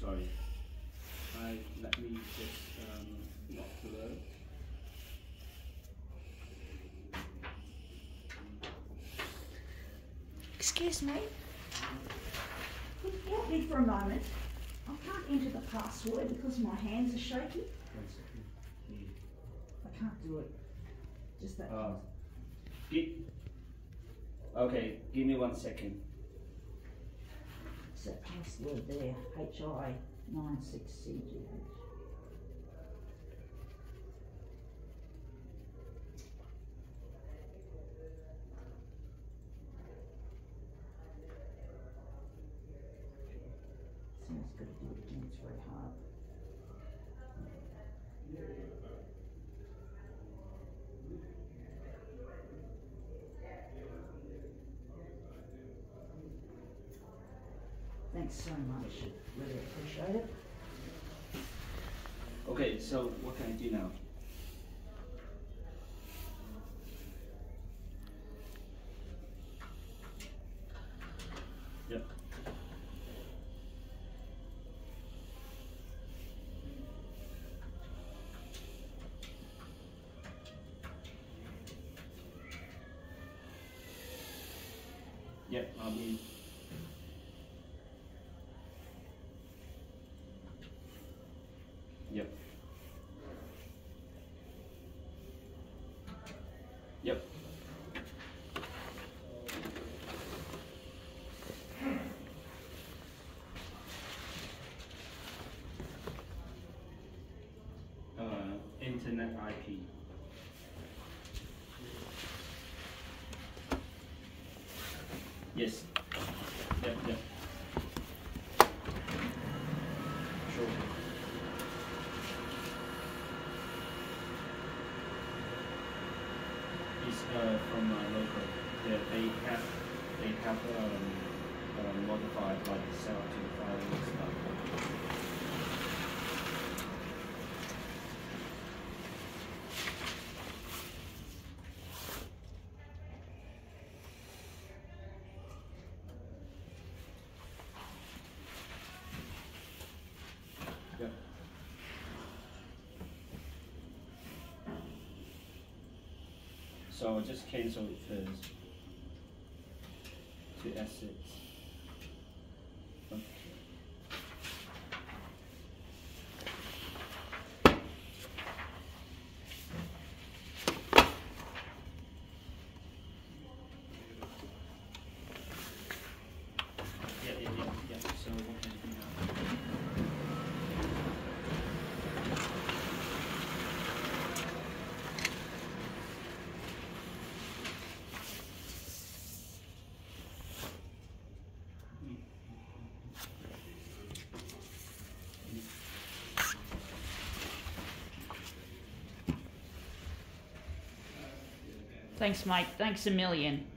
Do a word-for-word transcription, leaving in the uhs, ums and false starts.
sorry. I, let me just um, lock the load. Excuse me. Could you help me for a moment? I can't enter the password because my hands are shaky. One second. Yeah. I can't do it. Just that. Uh, gi- okay, give me one second. It's that password there. H I nine six C G H. Someone's got to do it again. It's very hard. Thanks so much. Really appreciate it. Okay, so what can I do now? Yep. Yep, I'll be. Yep. Yep. Uh, internet I P. Yes. Yep, yep. Sure. It's uh, from uh, local. Yeah, they have they have um, uh, modified like set up to the file and stuff. Yeah. So I'll just cancel it first to assets. Okay. Yeah, yeah, yeah, yeah. So what can I do now? Thanks, mate. Thanks a million.